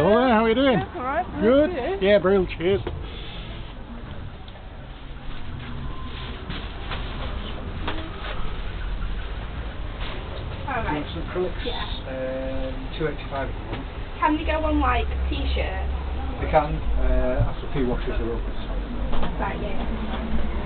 Hello there, how are you doing? Yeah, alright. Good? Cheers. Yeah, brilliant, cheers. Alright. Some acrylics, Yeah. 285 at the moment. Can they go on like t-shirts? They can, after a few washes they're up. Right, yeah.